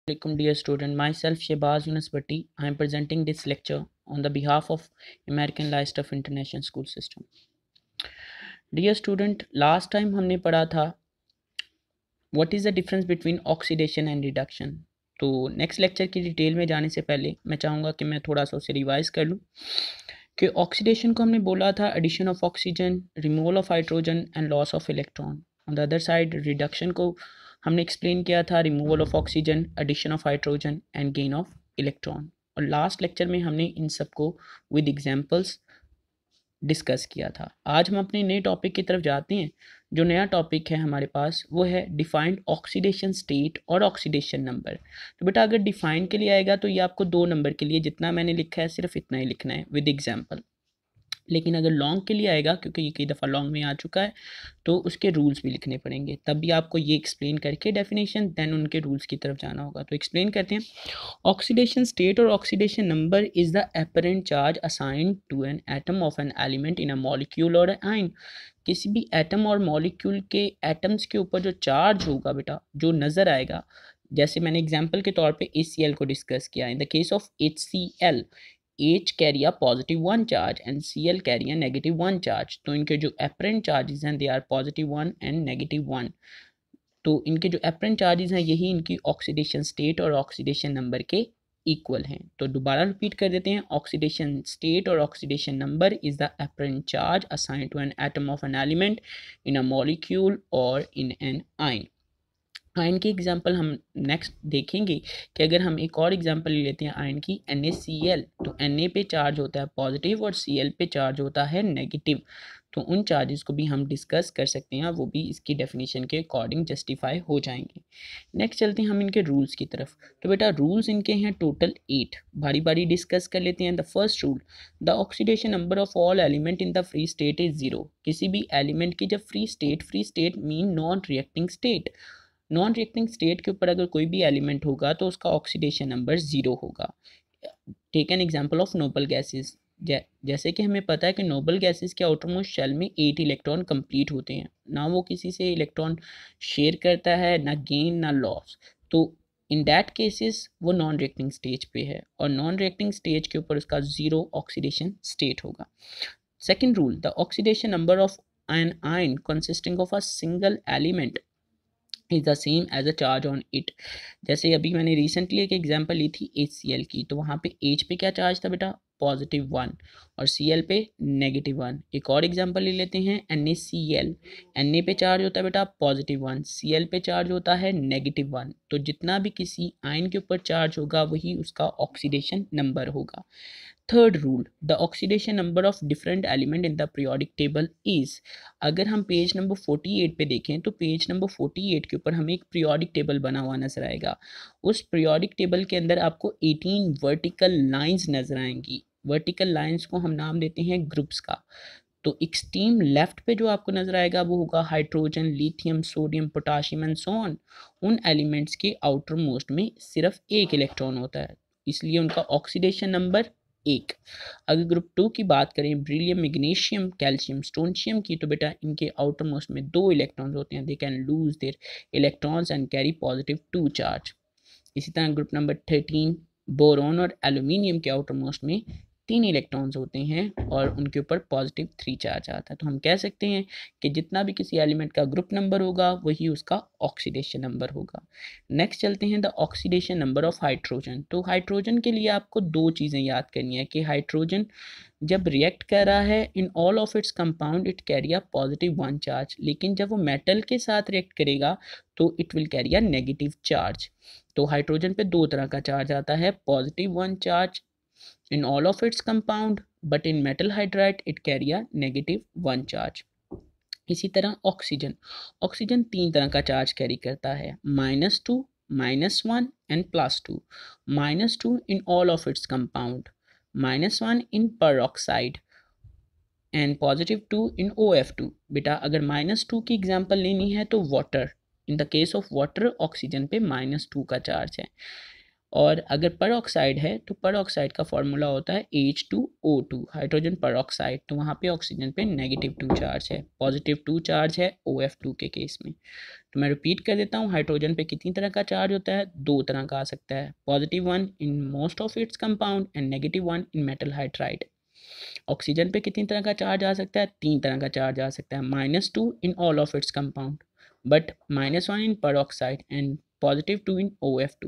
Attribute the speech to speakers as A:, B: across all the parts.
A: Assalamualaikum dear student, myself Shehbaz Yunus Bhatti. I am presenting this lecture on the behalf of American Leicester International School System. Dear student, last time हमने पढ़ा था what is the difference between oxidation and reduction. तो next lecture की detail में जाने से पहले मैं चाहूँगा कि मैं थोड़ा सा उसे रिवाइज कर लूँ कि ऑक्सीडेशन को हमने बोला था addition of oxygen, removal of hydrogen and loss of electron. On the other side reduction को हमने एक्सप्लेन किया था removal of oxygen, addition of hydrogen and gain of electron. और लास्ट लेक्चर में हमने इन सबको विद एग्जांपल्स डिस्कस किया था. आज हम अपने नए टॉपिक की तरफ जाते हैं. जो नया टॉपिक है हमारे पास वो है डिफाइंड ऑक्सीडेशन स्टेट और ऑक्सीडेशन नंबर. तो बेटा अगर डिफाइंड के लिए आएगा तो ये आपको 2 नंबर के लिए जितना मैंने लिखा है सिर्फ इतना ही लिखना है विद एग्जांपल. लेकिन अगर लॉन्ग के लिए आएगा, क्योंकि ये कई दफ़ा लॉन्ग में आ चुका है, तो उसके रूल्स भी लिखने पड़ेंगे. तब भी आपको ये एक्सप्लेन करके डेफिनेशन देन उनके रूल्स की तरफ जाना होगा. तो एक्सप्लेन करते हैं. ऑक्सीडेशन स्टेट और oxidation number is the apparent charge assigned to an atom of an element in a molecule और आयन. किसी भी एटम और मॉलिक्यूल के एटम्स के ऊपर जो चार्ज होगा बेटा, जो नज़र आएगा, जैसे मैंने एग्जाम्पल के तौर पे HCl को डिस्कस किया. In the case of HCl, H carry a positive 1 charge and Cl carry a negative 1 charge. तो इनके जो apparent charges हैं they are positive 1 and negative 1. तो इनके जो apparent charges हैं यही इनकी ऑक्सीडेशन स्टेट और ऑक्सीडेशन नंबर के इक्वल हैं. तो दोबारा रिपीट कर देते हैं. ऑक्सीडेशन स्टेट और oxidation number is the apparent charge assigned to an atom of an element in a molecule or in an ion. Ion की एग्जांपल हम नेक्स्ट देखेंगे कि अगर हम एक और एग्जांपल ले लेते हैं आयन की NaCl, तो Na पे चार्ज होता है पॉजिटिव और Cl पे चार्ज होता है नेगेटिव. तो उन चार्जेस को भी हम डिस्कस कर सकते हैं, वो भी इसकी डेफिनेशन के अकॉर्डिंग जस्टिफाई हो जाएंगे. नेक्स्ट चलते हैं हम इनके रूल्स की तरफ. तो बेटा रूल्स इनके हैं टोटल 8. बारी बारी डिस्कस कर लेते हैं. The first rule, the oxidation number of all element in the free state is 0. किसी भी एलिमेंट की जब free state mean non reacting state. Non reacting state के ऊपर अगर कोई भी एलिमेंट होगा तो उसका ऑक्सीडेशन नंबर 0 होगा. Take an example of noble gases. जैसे कि हमें पता है कि नोबल गैसेस के आउटर मोस्ट शेल में 8 इलेक्ट्रॉन कंप्लीट होते हैं. ना वो किसी से इलेक्ट्रॉन शेयर करता है, ना गेन ना लॉस. तो इन दैट केसेस वो नॉन रिएक्टिंग स्टेज पे है और नॉन रिएक्टिंग स्टेज के ऊपर उसका 0 ऑक्सीडेशन स्टेट होगा. Second rule, the oxidation number of an ion consisting of a single element is the same as a charge on it. जैसे अभी मैंने रिसेंटली एक एग्जांपल ली थी HCl की, तो वहाँ पे H पे क्या चार्ज था बेटा, पॉजिटिव 1 और Cl पे नेगेटिव 1. एक और एग्जांपल ले लेते हैं NaCl. Na पे चार्ज होता है बेटा पॉजिटिव 1, Cl पे चार्ज होता है नेगेटिव 1. तो जितना भी किसी आयन के ऊपर चार्ज होगा वही उसका ऑक्सीडेशन नंबर होगा. Third rule, the oxidation number of different element in the periodic table is. अगर हम पेज नंबर 48 पे देखें तो पेज नंबर 48 के ऊपर हमें एक पीरियोडिक टेबल बना हुआ नजर आएगा. उस पीरियोडिक टेबल के अंदर आपको 18 वर्टिकल लाइंस नजर आएंगी. वर्टिकल लाइंस को हम नाम देते हैं ग्रुप्स का. तो एक्सट्रीम लेफ्ट पे जो आपको नजर आएगा वो होगा hydrogen, lithium, sodium, potassium and so on. उन एलिमेंट्स के आउटर मोस्ट में सिर्फ एक इलेक्ट्रॉन होता है, इसलिए उनका ऑक्सीडेशन नंबर 1. अगर ग्रुप 2 की बात करें, ब्रिलियम, मैग्नीशियम, कैल्शियम, स्टोनशियम की, तो बेटा इनके आउटर मोस्ट में 2 इलेक्ट्रॉन्स होते हैं. They can lose their electrons and carry positive 2 charge. इसी तरह ग्रुप नंबर 13, बोरॉन और एल्यूमिनियम के आउटर मोस्ट में 3 इलेक्ट्रॉन्स होते हैं और उनके ऊपर पॉजिटिव 3 चार्ज आता है. तो हम कह सकते हैं कि जितना भी किसी एलिमेंट का ग्रुप नंबर होगा वही उसका ऑक्सीडेशन नंबर होगा. नेक्स्ट चलते हैं the oxidation number of hydrogen. तो हाइड्रोजन के लिए आपको 2 चीज़ें याद करनी है कि हाइड्रोजन जब रिएक्ट कर रहा है in all of its compound it carry a positive 1 charge, लेकिन जब वो मेटल के साथ रिएक्ट करेगा तो it will carry a negative charge. तो हाइड्रोजन पे 2 तरह का चार्ज आता है, positive 1 charge in all of its compound, but in metal hydride it carry a negative 1 charge. इसी तरह ऑक्सीजन 3 तरह का चार्ज कैरी करता है, -2, -1 and +2. -2 in all of its compound, -1 in peroxide and +2 in OF2. बेटा अगर -2 की एग्जांपल लेनी है तो water. In the case of water oxygen पे -2 का चार्ज है. और अगर पर ऑक्साइड है तो पर ऑक्साइड का फॉर्मूला होता है H2O2, हाइड्रोजन पर ऑक्साइड। तो वहाँ पे ऑक्सीजन पे -2 चार्ज है, +2 चार्ज है OF2 के केस में। तो मैं रिपीट कर देता हूँ, हाइड्रोजन पे कितनी तरह का चार्ज होता है, 2 तरह का आ सकता है, +1 in most of its compound and -1 in metal hydride. Oxygen पे कितनी तरह का चार्ज आ सकता है, 3 तरह का चार्ज आ सकता है, -2 in all of its compound but -1 in peroxide and +2 in OF2।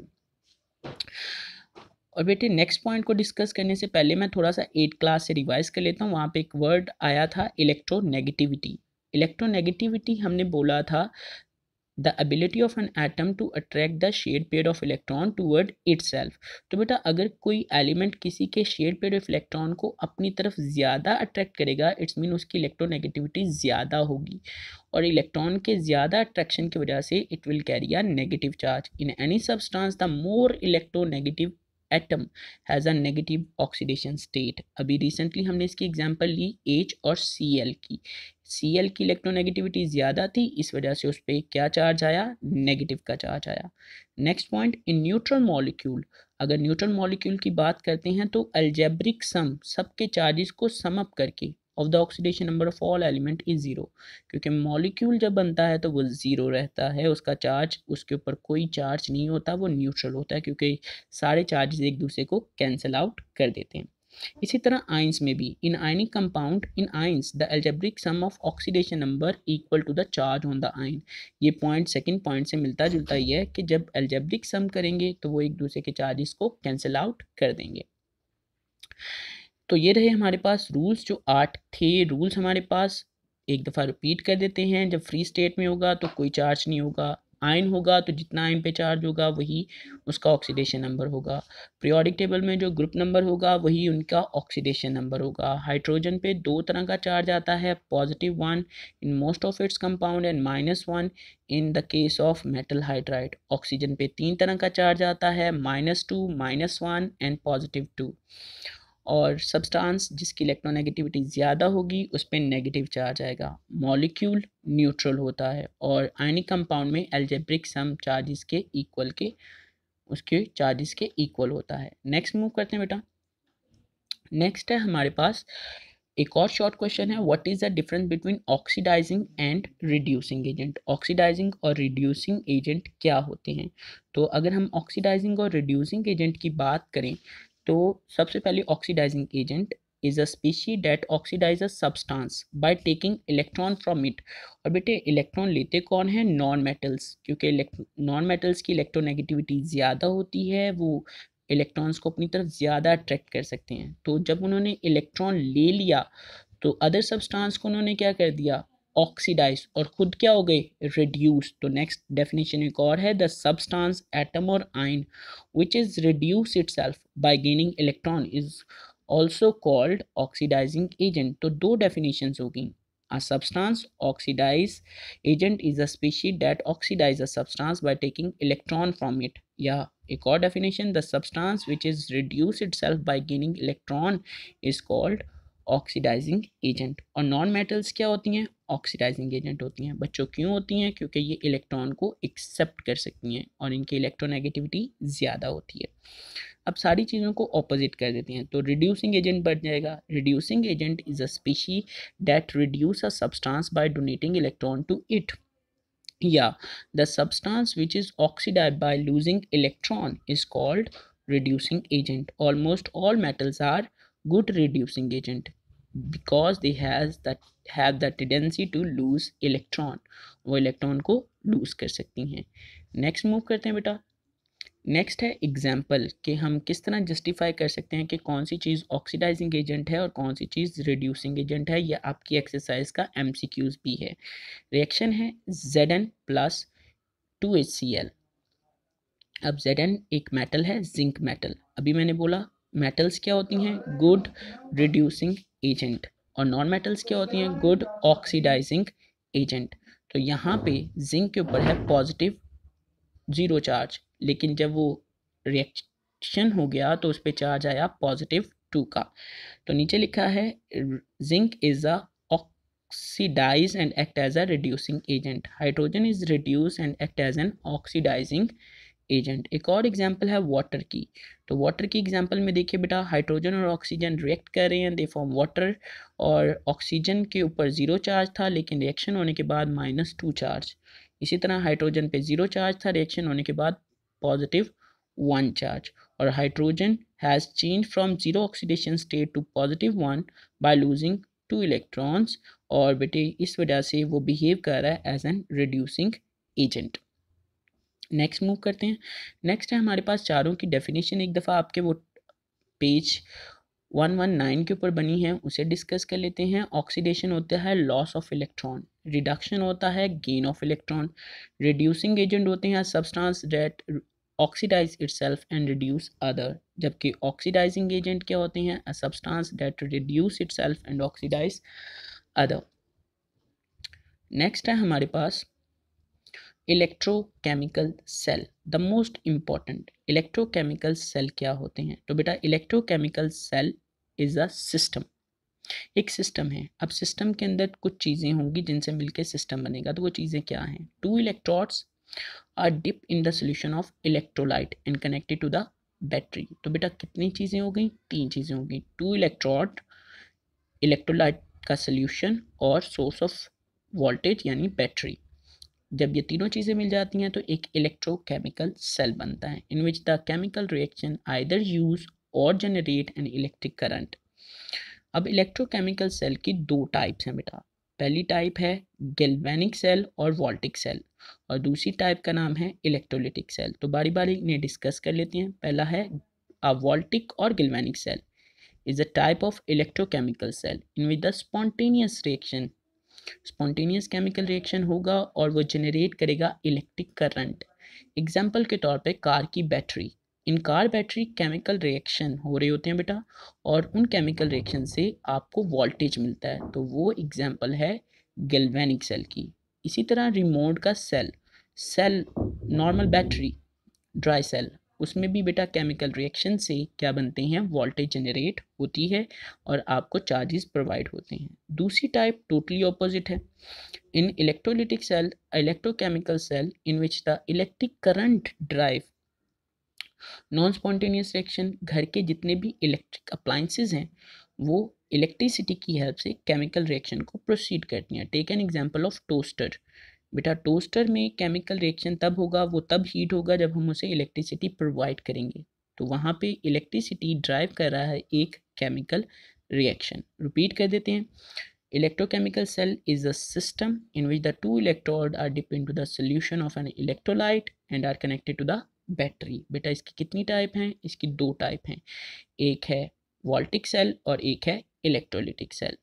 A: और बेटे नेक्स्ट पॉइंट को डिस्कस करने से पहले मैं थोड़ा सा 8th क्लास से रिवाइज कर लेता हूँ। वहाँ पे एक वर्ड आया था इलेक्ट्रोनेगेटिविटी। इलेक्ट्रोनेगेटिविटी हमने बोला था the ability of an atom to attract the shared pair of electron toward itself. तो बेटा अगर कोई एलिमेंट किसी के शेड पेयर ऑफ इलेक्ट्रॉन को अपनी तरफ ज़्यादा अट्रैक्ट करेगा, इट्स मीन उसकी इलेक्ट्रोनेगेटिविटी ज़्यादा होगी, और इलेक्ट्रॉन के ज़्यादा अट्रैक्शन की वजह से it will carry a negative charge in any substance. The more electronegative atom has a negative oxidation state. अभी रिसेंटली हमने इसकी एग्जांपल ली H और Cl की। Cl की इलेक्ट्रोनेगेटिविटी ज़्यादा थी, इस वजह से उस पर क्या चार्ज आया, नेगेटिव का चार्ज आया। Next point, in neutral molecule, अगर न्यूट्रल मॉलिक्यूल की बात करते हैं तो अलजेब्रिक सम, सबके चार्जेस को सम अप करके of the oxidation number of all element is zero, क्योंकि मॉलिक्यूल जब बनता है तो वो ज़ीरो रहता है, उसका चार्ज, उसके ऊपर कोई चार्ज नहीं होता, वो न्यूट्रल होता है, क्योंकि सारे चार्जेस एक दूसरे को कैंसिल आउट कर देते हैं। इसी तरह आइंस में भी, in ionic compound, in ions the algebraic sum of oxidation number equal to the charge on the ion. ये पॉइंट सेकंड पॉइंट से मिलता जुलता ही है कि जब अलजेब्रिक सम करेंगे तो वो एक दूसरे के चार्जेस को कैंसिल आउट कर देंगे। तो ये रहे हमारे पास रूल्स, जो 8 थे रूल्स हमारे पास, एक दफ़ा रिपीट कर देते हैं। जब फ्री स्टेट में होगा तो कोई चार्ज नहीं होगा, आयन होगा तो जितना आयन पे चार्ज होगा वही उसका ऑक्सीडेशन नंबर होगा, पीरियोडिक टेबल में जो ग्रुप नंबर होगा वही उनका ऑक्सीडेशन नंबर होगा। हाइड्रोजन पे 2 तरह का चार्ज आता है, +1 in most of its compound and -1 in the case of metal hydride. Oxygen पे 3 तरह का चार्ज आता है, -2, -1 एंड +2। और सब्सटेंस जिसकी इलेक्ट्रोनेगेटिविटी ज़्यादा होगी उस पर नेगेटिव चार्ज आएगा। मॉलिक्यूल न्यूट्रल होता है और आयनिक कंपाउंड में एल्जेब्रिक सम चार्जेस के इक्वल के, उसके चार्जेस के इक्वल होता है। नेक्स्ट मूव करते हैं बेटा। नेक्स्ट है हमारे पास एक और शॉर्ट क्वेश्चन है, what is the difference between oxidising and reducing agent. Oxidising और रिड्यूसिंग एजेंट क्या होते हैं। तो अगर हम ऑक्सीडाइजिंग और रिड्यूसिंग एजेंट की बात करें तो सबसे पहले oxidising agent is a species that oxidises a substance by taking electron from it. और बेटे इलेक्ट्रॉन लेते कौन है, नॉन मेटल्स, क्योंकि नॉन मेटल्स की इलेक्ट्रोनेगेटिविटी ज़्यादा होती है, वो इलेक्ट्रॉन्स को अपनी तरफ ज़्यादा अट्रैक्ट कर सकते हैं। तो जब उन्होंने इलेक्ट्रॉन ले लिया तो अदर सब्सटेंस को उन्होंने क्या कर दिया, ऑक्सीडाइज, और खुद क्या हो गए, रिड्यूस। तो नेक्स्ट डेफिनेशन एक और है, द सब्सटेंस एटम और ion which is reduce itself by gaining electron is also called oxidising agent. तो 2 डेफिनेशंस होगी। A substance oxidize agent is a species that oxidize a substance by taking electron from it. या एक और definition, the substance which is reduce itself by gaining electron is called oxidising agent. और non metals क्या होती हैं, oxidising agent होती हैं। बच्चों क्यों होती हैं, क्योंकि ये इलेक्ट्रॉन को एक्सेप्ट कर सकती हैं और इनकी इलेक्ट्रोनेगेटिविटी ज़्यादा होती है। अब सारी चीज़ों को ऑपोजिट कर देते हैं, तो रिड्यूसिंग एजेंट बन जाएगा, reducing agent is a species that reduce a substance by donating electron to it. या the substance which is oxidized by losing electron is called reducing agent. Almost all metals are good reducing agent because they have the tendency to lose electron. वो electron को lose कर सकती हैं। Next move करते हैं बेटा। Next है example, कि हम किस तरह जस्टिफाई कर सकते हैं कि कौन सी चीज़ ऑक्सीडाइजिंग एजेंट है और कौन सी चीज़ रिड्यूसिंग एजेंट है। यह आपकी एक्सरसाइज का MCQs भी है। रिएक्शन है Zn प्लस 2HCl। अब Zn एक मेटल है, जिंक मेटल। अभी मैंने बोला मेटल्स क्या होती हैं, गुड रिड्यूसिंग एजेंट, और नॉन मेटल्स क्या होती हैं, गुड ऑक्सीडाइजिंग एजेंट। तो यहाँ पे जिंक के ऊपर है पॉजिटिव 0 चार्ज, लेकिन जब वो रिएक्शन हो गया तो उस पर चार्ज आया +2 का। तो नीचे लिखा है zinc is a oxidize and act as a reducing agent. Hydrogen is reduced and act as an oxidizing agent. एक और एग्जांपल है वाटर की। तो वाटर की एग्जांपल में देखिए बेटा, हाइड्रोजन और ऑक्सीजन रिएक्ट कर रहे हैं, दे फॉर्म वाटर, और ऑक्सीजन के ऊपर 0 चार्ज था लेकिन रिएक्शन होने के बाद -2 चार्ज। इसी तरह हाइड्रोजन पे 0 चार्ज था, रिएक्शन होने के बाद +1 चार्ज। और hydrogen has change from zero oxidation state to +1 by losing 2 electrons, और बेटे इस वजह से वो बिहेव कर रहा है as an reducing agent. Next move करते हैं। नेक्स्ट है हमारे पास चारों की डेफिनेशन, एक दफ़ा आपके वो पेज 119 के ऊपर बनी है, उसे डिस्कस कर लेते हैं। ऑक्सीडेशन होता है लॉस ऑफ इलेक्ट्रॉन, रिडक्शन होता है gain of electron, reducing agent होते हैं substance that oxidize itself and reduce other, जबकि ऑक्सीडाइजिंग एजेंट क्या होते हैं, a substance that reduce itself and oxidize other. Next है हमारे पास electrochemical cell, the most important. Electrochemical cell क्या होते हैं? तो बेटा electrochemical cell is a system, एक सिस्टम है। अब सिस्टम के अंदर कुछ चीज़ें होंगी जिनसे मिलकर सिस्टम बनेगा, तो वो चीज़ें क्या हैं? 2 electrodes are dip in the solution of electrolyte and connected to the battery. तो बेटा कितनी चीज़ें हो गई? 3 चीज़ें हो गई। 2 इलेक्ट्रोड, इलेक्ट्रोलाइट का सोल्यूशन, और सोर्स ऑफ वोल्टेज यानी बैटरी। जब ये तीनों चीज़ें मिल जाती हैं तो एक इलेक्ट्रोकेमिकल सेल बनता है, in which the chemical reaction either use और जनरेट एन इलेक्ट्रिक करंट। अब इलेक्ट्रोकेमिकल सेल की 2 टाइप्स हैं बेटा। पहली टाइप है गैल्वेनिक सेल और वोल्टिक सेल, और दूसरी टाइप का नाम है इलेक्ट्रोलिटिक सेल। तो बारी बारी इन्हें डिस्कस कर लेते हैं। पहला है अ वोल्टिक और galvanic cell is a type of electrochemical cell in which the spontaneous chemical reaction होगा और वो जनरेट करेगा इलेक्ट्रिक करंट। एग्जाम्पल के तौर पे कार की बैटरी, इन कार बैटरी केमिकल रिएक्शन हो रहे होते हैं बेटा, और उन केमिकल रिएक्शन से आपको वोल्टेज मिलता है, तो वो एग्जाम्पल है गैल्वेनिक सेल की। इसी तरह रिमोट का cell, cell normal battery, dry cell, उसमें भी बेटा केमिकल रिएक्शन से क्या बनते हैं? वोल्टेज जनरेट होती है और आपको चार्जेस प्रोवाइड होते हैं। दूसरी टाइप टोटली ऑपोजिट है। In electrolytic cell, electrochemical cell in which the electric current drive non spontaneous reaction, घर के जितने भी इलेक्ट्रिक अप्लाइंसेज हैं वो इलेक्ट्रिसिटी की हेल्प से केमिकल रिएक्शन को प्रोसीड करती हैं। Take an example of toaster. बेटा टोस्टर में केमिकल रिएक्शन तब होगा, वो तब हीट होगा जब हम उसे इलेक्ट्रिसिटी प्रोवाइड करेंगे, तो वहाँ पे इलेक्ट्रिसिटी ड्राइव कर रहा है एक केमिकल रिएक्शन। रिपीट कर देते हैं। Electrochemical cell is a system in which the 2 electrode are dip into the solution of an electrolyte and are connected to the battery. बेटा इसकी कितनी टाइप हैं? इसकी 2 टाइप हैं, एक है वोल्टिक सेल और एक है इलेक्ट्रोलिटिक सेल।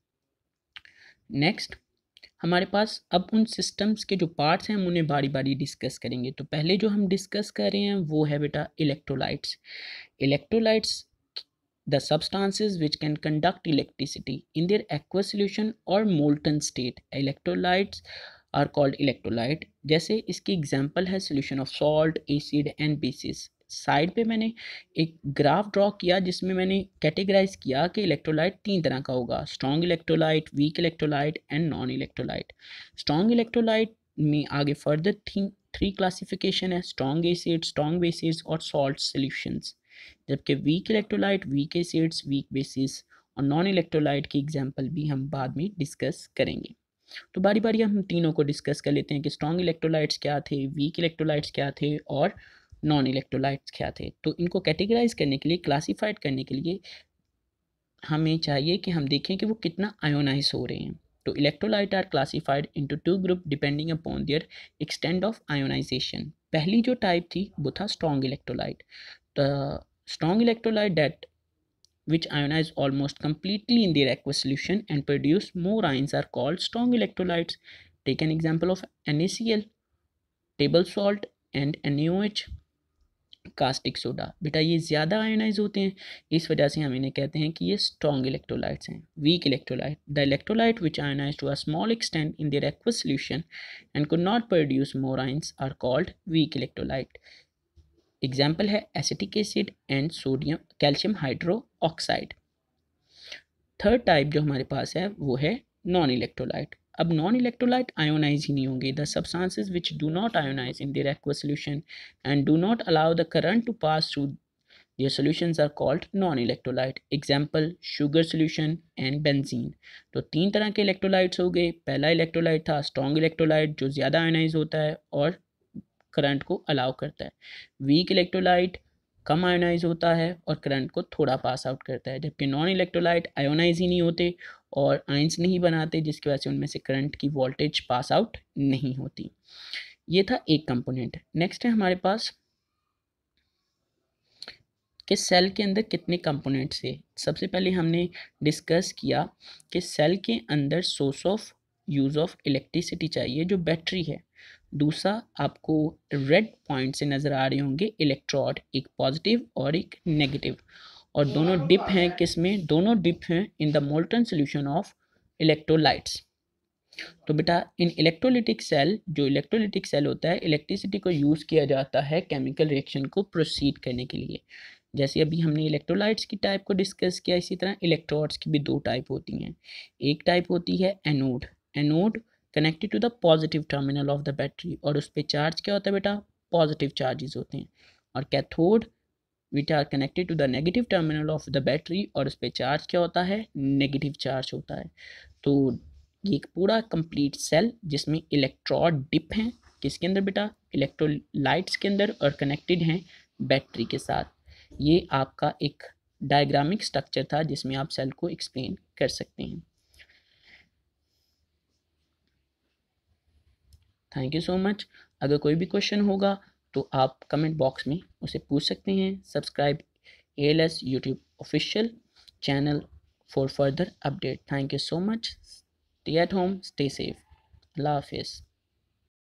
A: नेक्स्ट हमारे पास अब उन सिस्टम्स के जो पार्ट्स हैं हम उन्हें बारी बारी डिस्कस करेंगे। तो पहले जो हम डिस्कस कर रहे हैं वो है बेटा electrolytes. Electrolytes the substances which can conduct electricity in their aqueous solution or molten state. Electrolytes are called electrolyte। जैसे इसकी एग्जांपल है solution of salt, acid and bases। Side पे मैंने एक ग्राफ ड्रॉ किया जिसमें मैंने कैटेगराइज किया कि इलेक्ट्रोलाइट 3 तरह का होगा, strong electrolyte, weak electrolyte and non electrolyte. Strong electrolyte में आगे फर्दर 3 क्लासिफिकेशन है, स्ट्रॉन्ग एसिड, स्ट्रॉन्ग बेसिस और सॉल्ट सॉल्यूशंस। जबकि weak electrolyte, weak acids, weak bases और नॉन इलेक्ट्रोलाइट की एग्जांपल भी हम बाद में डिस्कस करेंगे। तो बारी बारी हम तीनों को डिस्कस कर लेते हैं कि स्ट्रॉन्ग इलेक्ट्रोलाइट्स क्या थे, वीक इलेक्ट्रोलाइट्स क्या थे और नॉन इलेक्ट्रोलाइट्स क्या थे। तो इनको कैटेगराइज करने के लिए, क्लासीफाइड करने के लिए हमें चाहिए कि हम देखें कि वो कितना आयोनाइज हो रहे हैं। तो electrolyte are classified into 2 group depending upon their extent of ionization. पहली जो टाइप थी वो था strong electrolyte. The strong electrolyte that which ionize almost completely in their aqueous solution and produce more ions are called strong electrolytes. Take an example of NaCl, table salt and NaOH, caustic soda. बेटा ये ज़्यादा ionise होते हैं, इस वजह से हम इन्हें कहते हैं कि ये स्ट्रॉन्ग इलेक्ट्रोलाइट्स हैं। Weak electrolyte, the electrolyte which ionize to a small extent in their aqueous solution and could not produce more ions are called weak electrolyte. Example है acetic acid and sodium calcium hydroxide. Third type जो हमारे पास है वो है non electrolyte. अब non electrolyte ionize ही नहीं होंगे. The substances which do not ionize in their aqueous solution and do not allow the current to pass through their solutions are called non-electrolyte. Example, sugar solution and benzene. तो तीन तरह के electrolytes हो गए. पहला इलेक्ट्रोलाइट था strong electrolyte जो ज़्यादा आयोनाइज होता है और करंट को अलाउ करता है. वीक इलेक्ट्रोलाइट कम आयोनाइज होता है और करंट को थोड़ा पास आउट करता है. जबकि नॉन इलेक्ट्रोलाइट आयोनाइज ही नहीं होते और आयंस नहीं बनाते, जिसकी वजह से उनमें से करंट की वोल्टेज पास आउट नहीं होती. ये था एक कंपोनेंट. नेक्स्ट है हमारे पास कि सेल के अंदर कितने कंपोनेंट्स है. सबसे पहले हमने डिस्कस किया कि सेल के अंदर source of use of electricity चाहिए जो बैटरी है. दूसरा, आपको रेड पॉइंट से नज़र आ रहे होंगे इलेक्ट्रोड, एक पॉजिटिव और एक नेगेटिव, और दोनों डिप हैं. किस में? दोनों डिप हैं in the molten solution of electrolytes. तो बेटा इन इलेक्ट्रोलिटिक सेल, जो इलेक्ट्रोलिटिक सेल होता है, इलेक्ट्रिसिटी को यूज़ किया जाता है केमिकल रिएक्शन को प्रोसीड करने के लिए. जैसे अभी हमने इलेक्ट्रोलाइट्स की टाइप को डिस्कस किया, इसी तरह इलेक्ट्रोड्स की भी दो टाइप होती हैं. एक टाइप होती है anode. Anode connected to the positive terminal of the battery, और उस पर चार्ज क्या होता है बेटा? पॉजिटिव चार्जेस होते हैं. और cathode which are connected to the negative terminal of the battery, और उस पर चार्ज क्या होता है? नेगेटिव चार्ज होता है. तो ये एक पूरा कंप्लीट सेल जिसमें इलेक्ट्रोड डिप हैं. किसके अंदर बेटा? इलेक्ट्रोलाइट्स के अंदर, और कनेक्टेड हैं बैटरी के साथ. ये आपका एक डायग्रामिक स्ट्रक्चर था जिसमें आप सेल को एक्सप्लेन कर सकते हैं. Thank you so much. अगर कोई भी क्वेश्चन होगा तो आप कमेंट बॉक्स में उसे पूछ सकते हैं. Subscribe ALS YouTube official channel for further update. Thank you so much. Stay at home, stay safe. अल्लाह हाफिज़.